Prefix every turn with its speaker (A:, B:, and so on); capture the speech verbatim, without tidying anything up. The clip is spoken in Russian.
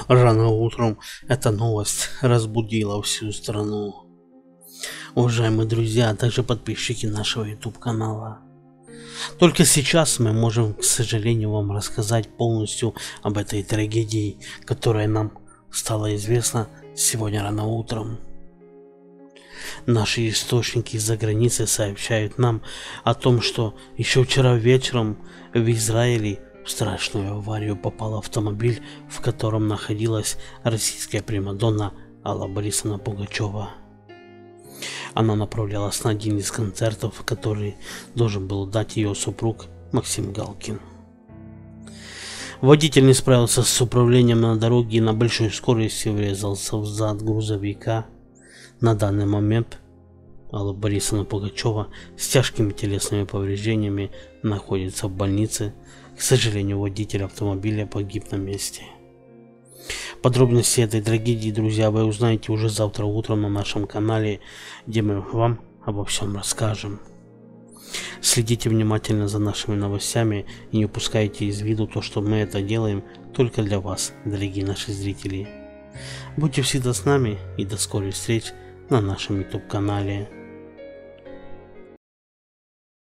A: Рано утром эта новость разбудила всю страну. Уважаемые друзья, а также подписчики нашего YouTube канала. Только сейчас мы можем, к сожалению, вам рассказать полностью об этой трагедии, которая нам стала известна сегодня рано утром. Наши источники из-за границы сообщают нам о том, что еще вчера вечером в Израиле в страшную аварию попал автомобиль, в котором находилась российская примадонна Алла Борисовна Пугачева. Она направлялась на один из концертов, который должен был дать ее супруг Максим Галкин. Водитель не справился с управлением на дороге и на большой скорости врезался в зад грузовика. На данный момент Алла Борисовна Пугачева с тяжкими телесными повреждениями находится в больнице. К сожалению, водитель автомобиля погиб на месте. Подробности этой трагедии, друзья, вы узнаете уже завтра утром на нашем канале, где мы вам обо всем расскажем. Следите внимательно за нашими новостями и не упускайте из виду то, что мы это делаем только для вас, дорогие наши зрители. Будьте всегда с нами и до скорых встреч на нашем YouTube канале.